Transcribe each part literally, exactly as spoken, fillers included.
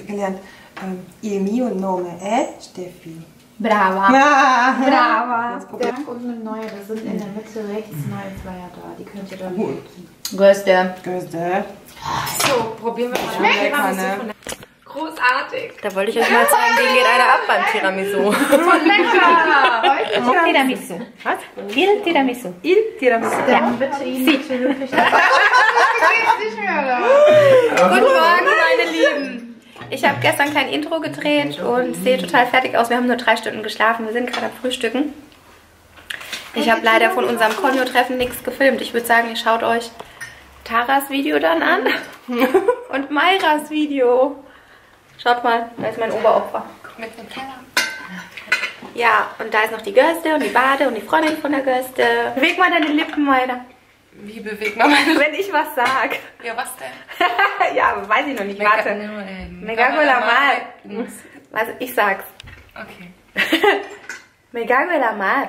gelernt. Ähm, il mio nome è Steffi. Brava. Ah. Brava. Der und eine neue, da sind in der Mitte rechts neue Flyer da. Die könnt ihr dann nutzen. Größte. Größte. So, probieren wir mal. Lecker, ne? Großartig. Da wollte ich euch mal zeigen, wie geht einer ab beim Tiramisu. Voll lecker. Tiramisu. Was? Il Tiramisu. Il Tiramisu. Ja, bitte ihn bitte wirklich. Das geht nicht mehr. Guten Morgen, meine Lieben. Ich habe gestern kein Intro gedreht und sehe total fertig aus. Wir haben nur drei Stunden geschlafen. Wir sind gerade am Frühstücken. Ich habe leider von unserem Konyo-Treffen nichts gefilmt. Ich würde sagen, ihr schaut euch Taras Video dann an und Mayras Video. Schaut mal, da ist mein Oberopfer. Mit dem Teller. Ja, und da ist noch die Görste und die Bade und die Freundin von der Görste. Beweg mal deine Lippen, Mayra. Wie bewegt man meine? Wenn ich was sag. Ja, was denn? Ja, weiß ich noch nicht. Warte. Megago la mar. Also, ich sag's. Okay. Megago la mar.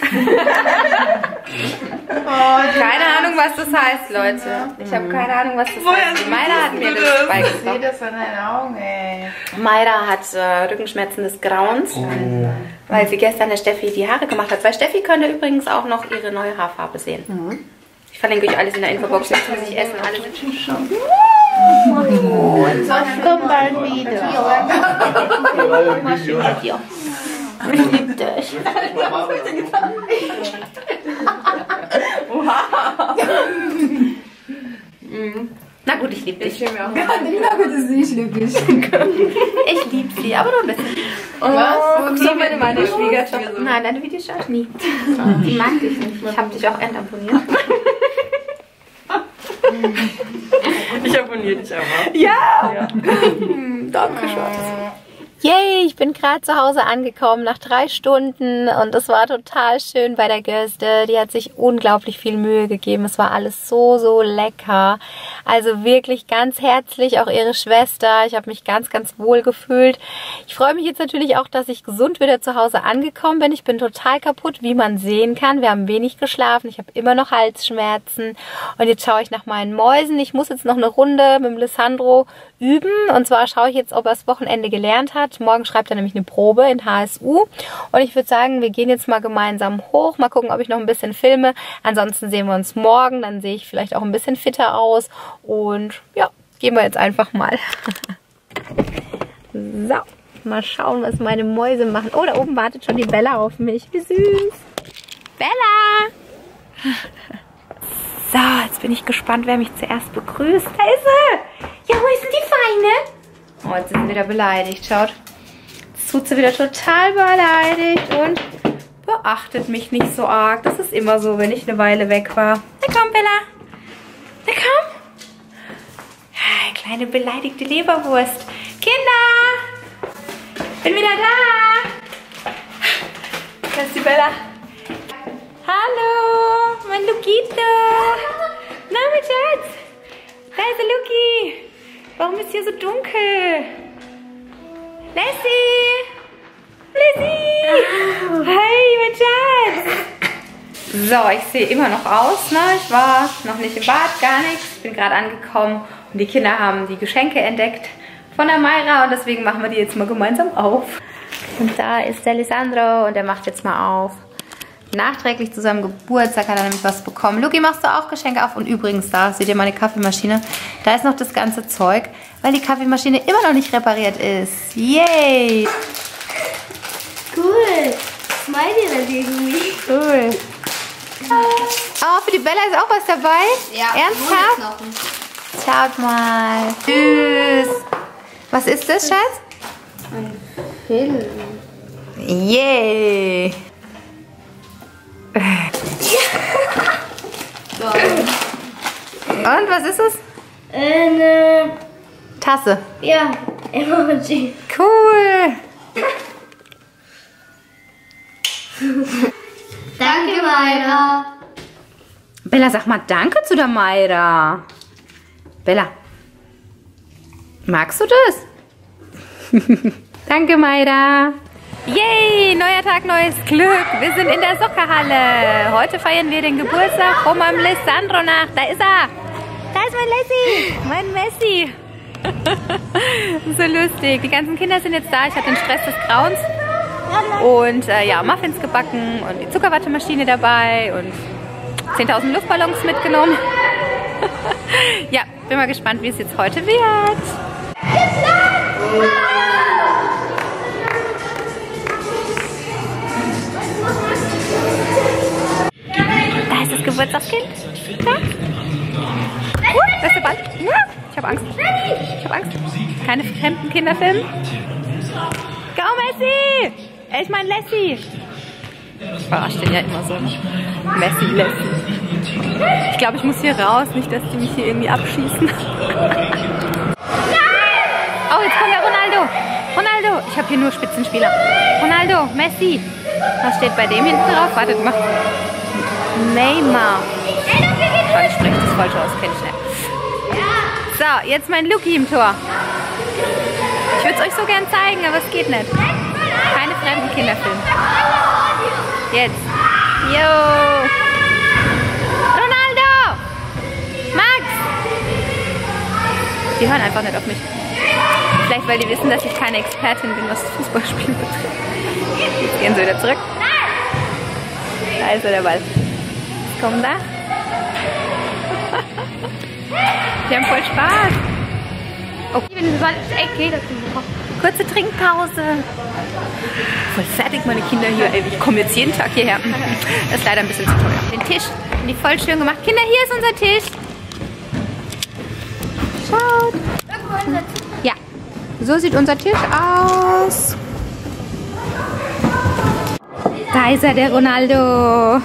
Keine Ahnung, was das heißt, Leute. Ich habe keine Ahnung, was das heißt. Die Mayra hat mir das beigebracht. Ich sehe das an deinen Augen, ey. Mayra hat äh, Rückenschmerzen des Grauens, oh. weil sie gestern der Steffi die Haare gemacht hat. Weil Steffi könnte übrigens auch noch ihre neue Haarfarbe sehen. Mhm. Ich verlinke euch alles in der Infobox. Jetzt muss ich essen. Alle sind schon. Oh, ich komme bald wieder. Ich liebe dich. Na gut, ich liebe dich. Ich liebe Ich liebe sie, aber nur ein bisschen. Was? So würde meine Schwiegertochter. Nein, deine Videos schaue ich nie. Die mag dich nicht. Ich habe dich auch entabonniert. Ich abonniere dich aber. Ja! ja. Danke, Schatz. Yay, ich bin gerade zu Hause angekommen nach drei Stunden und es war total schön bei der Görste. Die hat sich unglaublich viel Mühe gegeben. Es war alles so, so lecker. Also wirklich ganz herzlich, auch ihre Schwester. Ich habe mich ganz, ganz wohl gefühlt. Ich freue mich jetzt natürlich auch, dass ich gesund wieder zu Hause angekommen bin. Ich bin total kaputt, wie man sehen kann. Wir haben wenig geschlafen. Ich habe immer noch Halsschmerzen. Und jetzt schaue ich nach meinen Mäusen. Ich muss jetzt noch eine Runde mit dem Lissandro üben. Und zwar schaue ich jetzt, ob er das Wochenende gelernt hat. Morgen schreibt er nämlich eine Probe in H S U. Und ich würde sagen, wir gehen jetzt mal gemeinsam hoch. Mal gucken, ob ich noch ein bisschen filme. Ansonsten sehen wir uns morgen. Dann sehe ich vielleicht auch ein bisschen fitter aus. Und ja, gehen wir jetzt einfach mal. So, mal schauen, was meine Mäuse machen. Oh, da oben wartet schon die Bella auf mich. Wie süß. Bella! So, jetzt bin ich gespannt, wer mich zuerst begrüßt. Da ist sie! Ja, wo ist denn die Feine? Oh, jetzt ist sie wieder beleidigt. Schaut. Jetzt tut sie wieder total beleidigt und beachtet mich nicht so arg. Das ist immer so, wenn ich eine Weile weg war. Na komm, Bella. Na komm. Ja, kleine beleidigte Leberwurst. Kinder! Bin wieder da! Da ist die Bella. Hallo, mein Lukito. Na, mein Schatz. Da ist der Luki. Warum ist hier so dunkel? Lassie! Lassie! Hi, mein Schatz! So, ich sehe immer noch aus, ne? Ich war noch nicht im Bad, gar nichts. Ich bin gerade angekommen und die Kinder haben die Geschenke entdeckt von der Mayra und deswegen machen wir die jetzt mal gemeinsam auf. Und da ist der Lissandro und der macht jetzt mal auf. Nachträglich zu seinem Geburtstag hat er nämlich was bekommen. Luki, machst du auch Geschenke auf? Und übrigens, da seht ihr meine Kaffeemaschine. Da ist noch das ganze Zeug, weil die Kaffeemaschine immer noch nicht repariert ist. Yay! Cool. Smiley dann irgendwie. Cool. Oh, für die Bella ist auch was dabei? Ja. Ernsthaft? Schaut mal. Tschüss. Was ist das, Schatz? Ein Film. Yay! So. Und was ist es? Eine Tasse. Ja, Emoji. Cool. Danke, Mayra. Bella, sag mal Danke zu der Mayra. Bella, magst du das? Danke, Mayra. Yay, neuer Tag, neues Glück. Wir sind in der Soccerhalle. Heute feiern wir den Geburtstag von meinem Lissandro nach. Da ist er. Da ist mein Lassie, mein Messi. So lustig. Die ganzen Kinder sind jetzt da. Ich hatte den Stress des Grauens. Und äh, ja, Muffins gebacken und die Zuckerwattemaschine dabei und zehntausend Luftballons mitgenommen. Ja, bin mal gespannt, wie es jetzt heute wird. Da ist das Geburtstagskind. Da. Uh, da ist der Ball. Uh, ich habe Angst. Ich habe Angst. Keine fremden Kinder filmen. Go, Messi! Ich meine Lassie. Ich verarsche den ja immer so. Messi, Lassie. Ich glaube, ich muss hier raus, nicht, dass die mich hier irgendwie abschießen. Oh, jetzt kommt der Ronaldo. Ronaldo. Ich habe hier nur Spitzenspieler. Ronaldo, Messi. Was steht bei dem hinten drauf? Wartet, macht Neymar. Schon, ich spreche das falsch aus, kenne ich nicht. So, jetzt mein Luki im Tor. Ich würde es euch so gern zeigen, aber es geht nicht. Keine fremden Kinder filmen. Jetzt. Jo. Ronaldo. Max. Die hören einfach nicht auf mich. Vielleicht, weil die wissen, dass ich keine Expertin bin, was Fußballspielen betrifft. Jetzt gehen sie wieder zurück. Da ist der Ball. Was kommt da? Die haben voll Spaß. Oh. Kurze Trinkpause. Voll fertig, meine Kinder hier. Ey, ich komme jetzt jeden Tag hierher. Das ist leider ein bisschen zu teuer. Den Tisch haben die voll schön gemacht. Kinder, hier ist unser Tisch. Schaut. Ja, so sieht unser Tisch aus. Da ist er, der Ronaldo.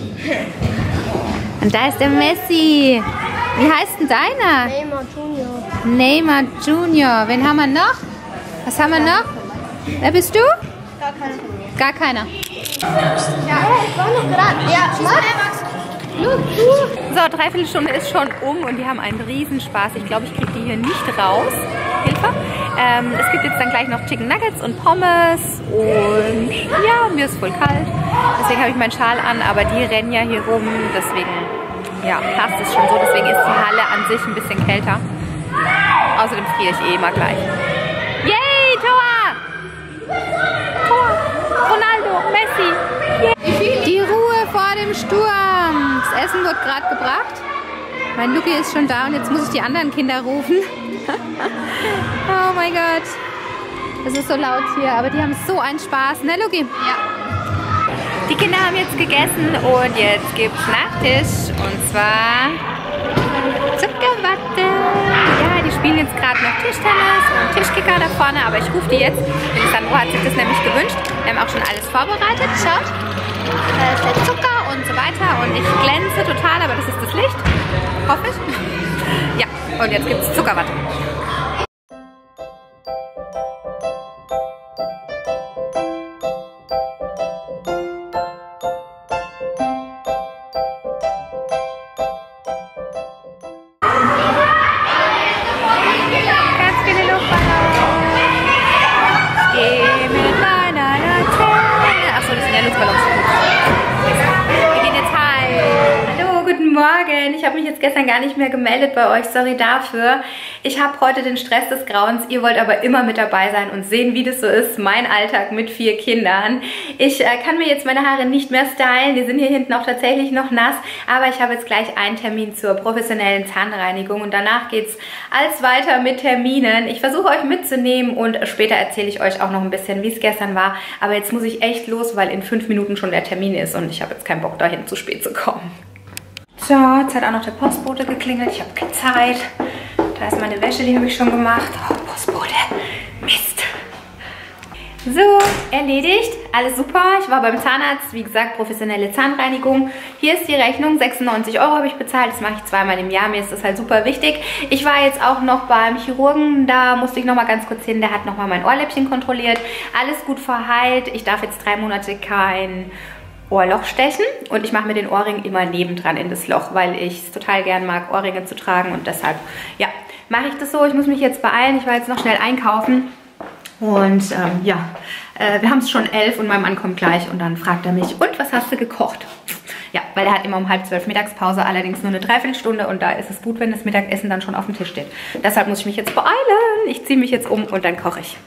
Und da ist der Messi. Wie heißt denn deiner? Neymar Junior. Neymar Junior. Wen haben wir noch? Was haben wir noch? Wer bist du? Gar keiner von mir. Gar keiner. Ja, ich war noch gerade. Ja, Max. So, dreiviertel Stunde ist schon um und die haben einen Riesenspaß. Ich glaube, ich kriege die hier nicht raus. Hilfe. Ähm, es gibt jetzt dann gleich noch Chicken Nuggets und Pommes und ja, mir ist voll kalt. Deswegen habe ich meinen Schal an, aber die rennen ja hier rum. Deswegen, ja, passt es schon so. Deswegen ist die Halle an sich ein bisschen kälter. Außerdem friere ich eh immer gleich. Yay, Tor! Tor! Ronaldo, Messi! Yay. Die Ruhe vor dem Sturm. Das Essen wird gerade gebracht. Mein Luki ist schon da und jetzt muss ich die anderen Kinder rufen. Oh mein Gott. Es ist so laut hier, aber die haben so einen Spaß. Ne, Luki? Ja. Die Kinder haben jetzt gegessen und jetzt gibt's Nachtisch. Und zwar Zuckerwatte. Ja, die spielen jetzt gerade noch Tischtennis und Tischkicker da vorne, aber ich rufe die jetzt. Sandro hat sich das nämlich gewünscht. Wir haben auch schon alles vorbereitet. Schaut. Da ist der Zucker und so weiter. Und ich glänze total, aber das ist das Licht. Hoffe ich. Ja, und jetzt gibt es Zuckerwatte. Morgen. Ich habe mich jetzt gestern gar nicht mehr gemeldet bei euch. Sorry dafür. Ich habe heute den Stress des Grauens. Ihr wollt aber immer mit dabei sein und sehen, wie das so ist. Mein Alltag mit vier Kindern. Ich äh, kann mir jetzt meine Haare nicht mehr stylen. Die sind hier hinten auch tatsächlich noch nass. Aber ich habe jetzt gleich einen Termin zur professionellen Zahnreinigung. Und danach geht es als weiter mit Terminen. Ich versuche euch mitzunehmen und später erzähle ich euch auch noch ein bisschen, wie es gestern war. Aber jetzt muss ich echt los, weil in fünf Minuten schon der Termin ist. Und ich habe jetzt keinen Bock, dahin zu spät zu kommen. So, jetzt hat auch noch der Postbote geklingelt. Ich habe keine Zeit. Da ist meine Wäsche, die habe ich schon gemacht. Oh, Postbote. Mist. So, erledigt. Alles super. Ich war beim Zahnarzt. Wie gesagt, professionelle Zahnreinigung. Hier ist die Rechnung. sechsundneunzig Euro habe ich bezahlt. Das mache ich zweimal im Jahr. Mir ist das halt super wichtig. Ich war jetzt auch noch beim Chirurgen. Da musste ich noch mal ganz kurz hin. Der hat noch mal mein Ohrläppchen kontrolliert. Alles gut verheilt. Ich darf jetzt drei Monate kein Ohrloch stechen und ich mache mir den Ohrring immer nebendran in das Loch, weil ich es total gern mag, Ohrringe zu tragen und deshalb, ja, mache ich das so. Ich muss mich jetzt beeilen, ich war jetzt noch schnell einkaufen und ähm, ja, äh, wir haben es schon elf und mein Mann kommt gleich und dann fragt er mich, und was hast du gekocht? Ja, weil er hat immer um halb zwölf Mittagspause, allerdings nur eine Dreiviertelstunde und da ist es gut, wenn das Mittagessen dann schon auf dem Tisch steht. Deshalb muss ich mich jetzt beeilen. Ich ziehe mich jetzt um und dann koche ich.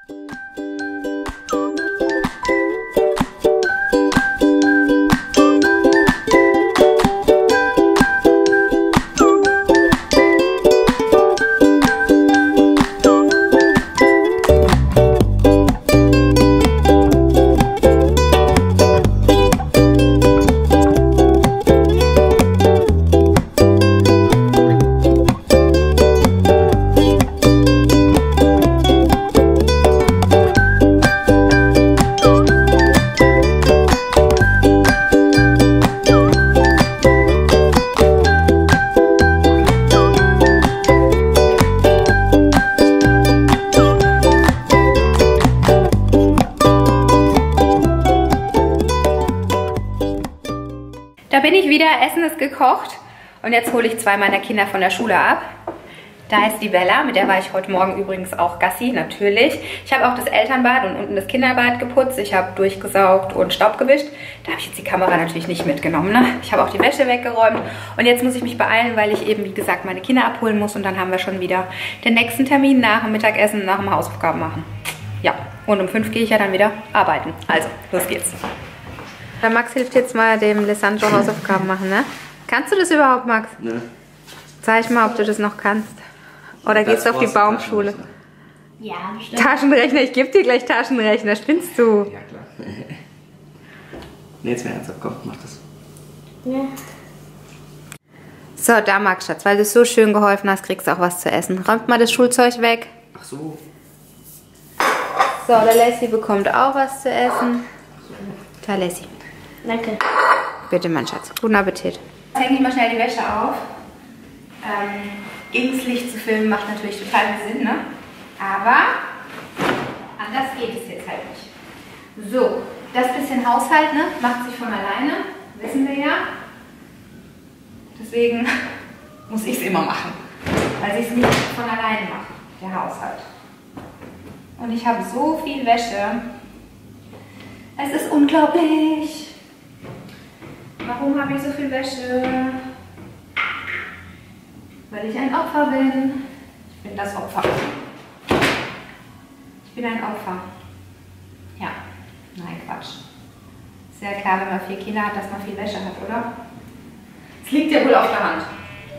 Da bin ich wieder, Essen ist gekocht und jetzt hole ich zwei meiner Kinder von der Schule ab. Da ist die Bella, mit der war ich heute Morgen übrigens auch Gassi, natürlich. Ich habe auch das Elternbad und unten das Kinderbad geputzt. Ich habe durchgesaugt und Staub gewischt. Da habe ich jetzt die Kamera natürlich nicht mitgenommen, ne? Ich habe auch die Wäsche weggeräumt und jetzt muss ich mich beeilen, weil ich eben, wie gesagt, meine Kinder abholen muss und dann haben wir schon wieder den nächsten Termin nach dem Mittagessen, nach dem Hausaufgaben machen. Ja, und um fünf gehe ich ja dann wieder arbeiten. Also, los geht's. Der Max hilft jetzt mal dem Alessandro Hausaufgaben machen, ne? Kannst du das überhaupt, Max? Ne. Zeig mal, ob du das noch kannst. Oder gehst du auf die Baumschule? Ja, bestimmt. Taschenrechner, ich gebe dir gleich Taschenrechner. Spinnst du? Ja, klar. Nee, jetzt mehr ernsthaft, komm, mach das. Ja. So, da, Max, Schatz, weil du so schön geholfen hast, kriegst du auch was zu essen. Räumt mal das Schulzeug weg. Ach so. So, der Lassie bekommt auch was zu essen. Da, Lassie. Danke. Bitte, mein Schatz. Guten Appetit. Jetzt hänge ich mal schnell die Wäsche auf. Ähm, gegen das Licht zu filmen macht natürlich total viel Sinn, ne? Aber anders geht es jetzt halt nicht. So, das bisschen Haushalt, ne, macht sich von alleine. Wissen wir ja. Deswegen muss ich es immer machen. Weil ich es nicht von alleine mache, der Haushalt. Und ich habe so viel Wäsche. Es ist unglaublich. Warum habe ich so viel Wäsche? Weil ich ein Opfer bin. Ich bin das Opfer. Ich bin ein Opfer. Ja, nein, Quatsch. Ist ja klar, wenn man vier Kinder hat, dass man viel Wäsche hat, oder? Es liegt ja wohl auf der Hand.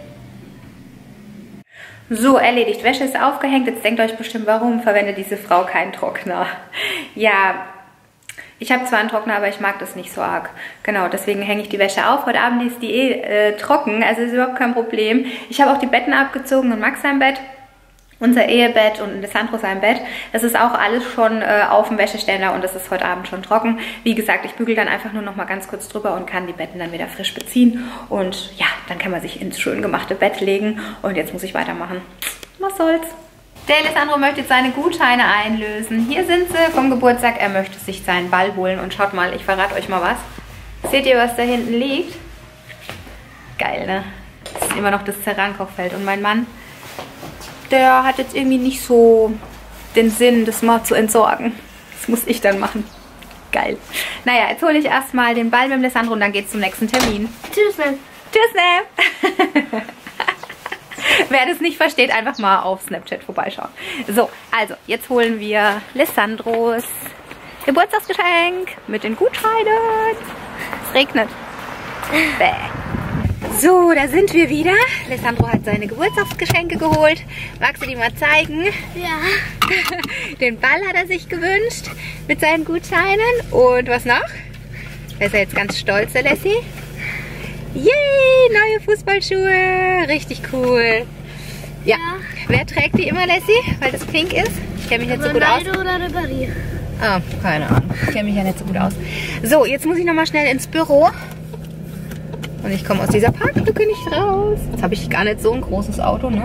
So, erledigt. Wäsche ist aufgehängt. Jetzt denkt euch bestimmt, warum verwendet diese Frau keinen Trockner? Ja, ich habe zwar einen Trockner, aber ich mag das nicht so arg. Genau, deswegen hänge ich die Wäsche auf. Heute Abend ist die eh äh, trocken, also ist überhaupt kein Problem. Ich habe auch die Betten abgezogen und Max sein Bett, unser Ehebett und Alessandro sein Bett. Das ist auch alles schon äh, auf dem Wäscheständer und das ist heute Abend schon trocken. Wie gesagt, ich bügele dann einfach nur noch mal ganz kurz drüber und kann die Betten dann wieder frisch beziehen. Und ja, dann kann man sich ins schön gemachte Bett legen. Und jetzt muss ich weitermachen. Was soll's? Der Alessandro möchte jetzt seine Gutscheine einlösen. Hier sind sie vom Geburtstag. Er möchte sich seinen Ball holen. Und schaut mal, ich verrate euch mal was. Seht ihr, was da hinten liegt? Geil, ne? Das ist immer noch das Ceran-Kochfeld. Und mein Mann, der hat jetzt irgendwie nicht so den Sinn, das mal zu entsorgen. Das muss ich dann machen. Geil. Naja, jetzt hole ich erstmal den Ball mit dem Alessandro und dann geht's zum nächsten Termin. Tschüss, Sam. Tschüss, Sam. Wer das nicht versteht, einfach mal auf Snapchat vorbeischauen. So, also, jetzt holen wir Alessandros Geburtstagsgeschenk mit den Gutscheinen. Es regnet. Bäh. So, da sind wir wieder. Alessandro hat seine Geburtstagsgeschenke geholt. Magst du die mal zeigen? Ja. Den Ball hat er sich gewünscht mit seinen Gutscheinen. Und was noch? Da ist er jetzt ganz stolz, der Lassie. Yay, neue Fußballschuhe. Richtig cool. Ja. Ja. Wer trägt die immer, Lassie? Weil das pink ist? Ich kenne mich nicht so gut aus. Oder Ribéry? Ah, keine Ahnung. Ich kenne mich ja nicht so gut aus. So, jetzt muss ich nochmal schnell ins Büro. Und ich komme aus dieser Parklücke nicht raus. Jetzt habe ich gar nicht so ein großes Auto, ne?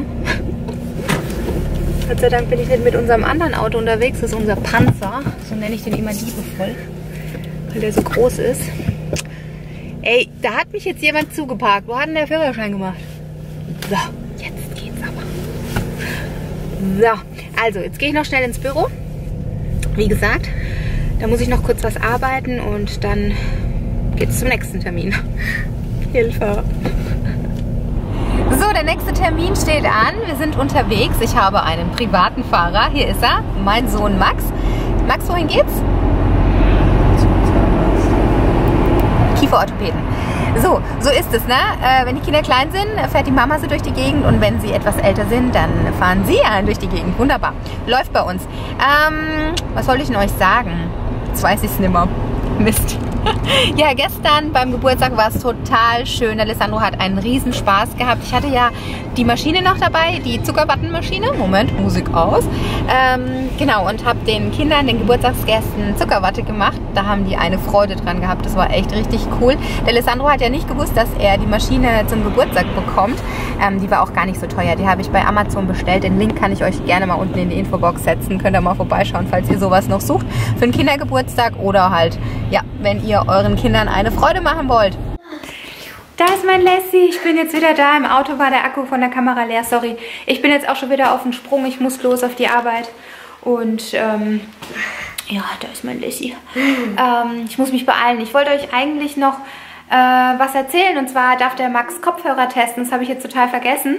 Gott sei Dank bin ich nicht mit unserem anderen Auto unterwegs. Das ist unser Panzer. So nenne ich den immer liebevoll. Weil der so groß ist. Ey, da hat mich jetzt jemand zugeparkt. Wo hat denn der Führerschein gemacht? So, jetzt geht's aber. So, also jetzt gehe ich noch schnell ins Büro. Wie gesagt, da muss ich noch kurz was arbeiten und dann geht's zum nächsten Termin. Hilfe. So, der nächste Termin steht an. Wir sind unterwegs. Ich habe einen privaten Fahrer. Hier ist er, mein Sohn Max. Max, wohin geht's? Kieferorthopäden. So, so ist es, ne? Äh, wenn die Kinder klein sind, fährt die Mama so durch die Gegend und wenn sie etwas älter sind, dann fahren sie ja durch die Gegend. Wunderbar. Läuft bei uns. Ähm, was wollte ich denn euch sagen? Jetzt weiß ich es nicht mehr. Mist. Ja, gestern beim Geburtstag war es total schön. Alessandro hat einen riesen Spaß gehabt. Ich hatte ja die Maschine noch dabei, die Zuckerwattenmaschine. Moment, Musik aus. Ähm, genau, und habe den Kindern, den Geburtstagsgästen Zuckerwatte gemacht. Da haben die eine Freude dran gehabt. Das war echt richtig cool. Der Alessandro hat ja nicht gewusst, dass er die Maschine zum Geburtstag bekommt. Ähm, die war auch gar nicht so teuer. Die habe ich bei Amazon bestellt. Den Link kann ich euch gerne mal unten in die Infobox setzen. Könnt ihr mal vorbeischauen, falls ihr sowas noch sucht. Für einen Kindergeburtstag oder halt, ja, wenn ihr euren Kindern eine Freude machen wollt. Da ist mein Lassie. Ich bin jetzt wieder da. Im Auto war der Akku von der Kamera leer. Sorry. Ich bin jetzt auch schon wieder auf dem Sprung. Ich muss los auf die Arbeit. Und ähm, ja, da ist mein Lassie. Ähm, ich muss mich beeilen. Ich wollte euch eigentlich noch äh, was erzählen. Und zwar darf der Max Kopfhörer testen. Das habe ich jetzt total vergessen.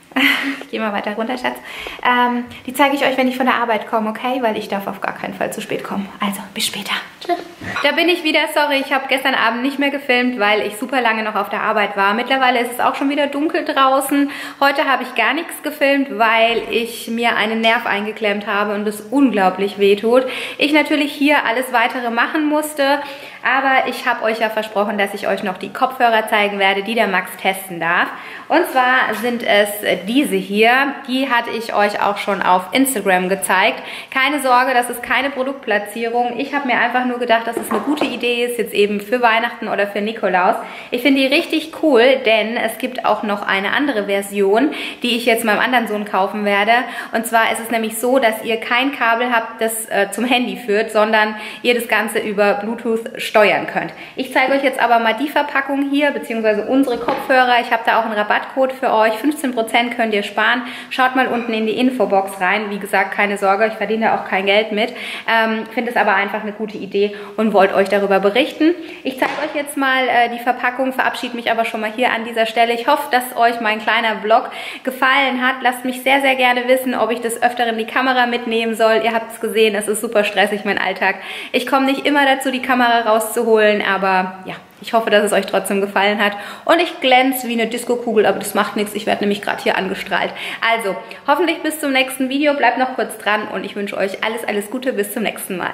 Ich gehe mal weiter runter, Schatz. Ähm, die zeige ich euch, wenn ich von der Arbeit komme, okay? Weil ich darf auf gar keinen Fall zu spät kommen. Also, bis später. Tschüss. Da bin ich wieder. Sorry, ich habe gestern Abend nicht mehr gefilmt, weil ich super lange noch auf der Arbeit war. Mittlerweile ist es auch schon wieder dunkel draußen. Heute habe ich gar nichts gefilmt, weil ich mir einen Nerv eingeklemmt habe und es unglaublich wehtut. Ich natürlich hier alles Weitere machen musste. Aber ich habe euch ja versprochen, dass ich euch noch die Kopfhörer zeigen werde, die der Max testen darf. Und zwar sind es diese hier. Die hatte ich euch auch schon auf Instagram gezeigt. Keine Sorge, das ist keine Produktplatzierung. Ich habe mir einfach nur gedacht, dass es eine gute Idee ist, jetzt eben für Weihnachten oder für Nikolaus. Ich finde die richtig cool, denn es gibt auch noch eine andere Version, die ich jetzt meinem anderen Sohn kaufen werde. Und zwar ist es nämlich so, dass ihr kein Kabel habt, das äh, zum Handy führt, sondern ihr das Ganze über Bluetooth steuern könnt. Ich zeige euch jetzt aber mal die Verpackung hier, beziehungsweise unsere Kopfhörer. Ich habe da auch einen Rabattcode für euch. fünfzehn Prozent könnt ihr sparen. Schaut mal unten in die Infobox rein. Wie gesagt, keine Sorge, ich verdiene da auch kein Geld mit. Ähm, finde es aber einfach eine gute Idee und wollte euch darüber berichten. Ich zeige euch jetzt mal äh, die Verpackung, verabschiede mich aber schon mal hier an dieser Stelle. Ich hoffe, dass euch mein kleiner Vlog gefallen hat. Lasst mich sehr, sehr gerne wissen, ob ich des Öfteren die Kamera mitnehmen soll. Ihr habt es gesehen, es ist super stressig, mein Alltag. Ich komme nicht immer dazu, die Kamera rauszuholen, aber ja, ich hoffe, dass es euch trotzdem gefallen hat. Und ich glänze wie eine Disco-Kugel, aber das macht nichts. Ich werde nämlich gerade hier angestrahlt. Also, hoffentlich bis zum nächsten Video. Bleibt noch kurz dran und ich wünsche euch alles, alles Gute. Bis zum nächsten Mal.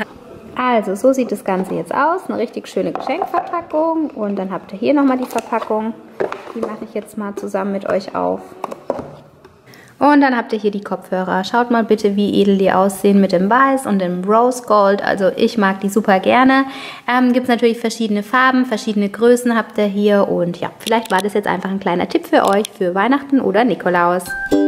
Also, so sieht das Ganze jetzt aus. Eine richtig schöne Geschenkverpackung. Und dann habt ihr hier nochmal die Verpackung. Die mache ich jetzt mal zusammen mit euch auf. Und dann habt ihr hier die Kopfhörer. Schaut mal bitte, wie edel die aussehen mit dem Weiß und dem Rose Gold. Also ich mag die super gerne. Ähm, gibt es natürlich verschiedene Farben, verschiedene Größen habt ihr hier. Und ja, vielleicht war das jetzt einfach ein kleiner Tipp für euch für Weihnachten oder Nikolaus.